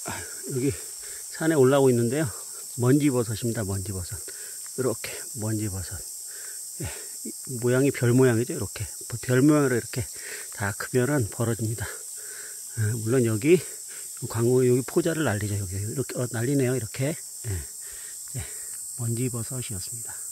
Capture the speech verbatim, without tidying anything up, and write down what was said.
여기 산에 올라오고 있는데요. 먼지버섯입니다. 먼지버섯. 이렇게 먼지버섯. 예, 모양이 별 모양이죠. 이렇게 별 모양으로 이렇게 다 크면은 벌어집니다. 예, 물론 여기 광우 여기 포자를 날리죠. 여기 이렇게 어, 날리네요. 이렇게 예, 예, 먼지버섯이었습니다.